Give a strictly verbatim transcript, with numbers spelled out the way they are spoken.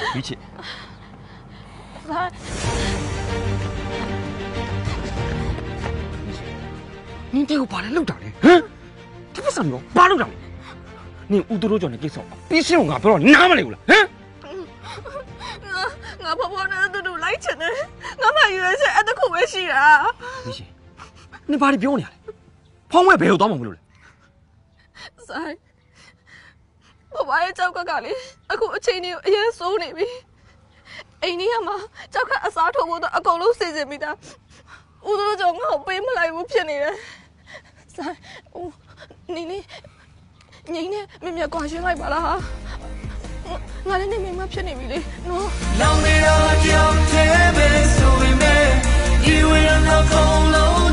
于切。 三。 你这个把人漏掉嘞？嗯？这不是你把漏掉嘞？你乌多多叫你给说，必须我不让你拿嘛来了，嗯？ 我我婆婆那都都来钱呢，我买原先爱的苦味是啊。 于切，你把你表你来，旁边别有多么不了嘞？ 三。婆婆喺周家隔籬，အခုအချိန်ကြီးအရင်စိုးနေပြီ။အိမ်ကြီးကမှကြောက်ခအစားထိုးဖို့တော့အကုန်လုံးစီစဉ်မိတာ။ဦးတို့ကြောင့်ငါ့ကိုပေးမလိုက်ဘူးဖြစ်နေတယ်။ဆိုင်ဦးနေနေငိမ့်နဲ့မြမြကွာရှင်းလိုက်ပါလားဟာ။ငါလည်းနေမိမဖြစ်နေပြီလေနော်။လောင်နေတော့ကြောက်သေးပဲဆိုရင်ပဲဒီဝေရတော့ကုန်လုံး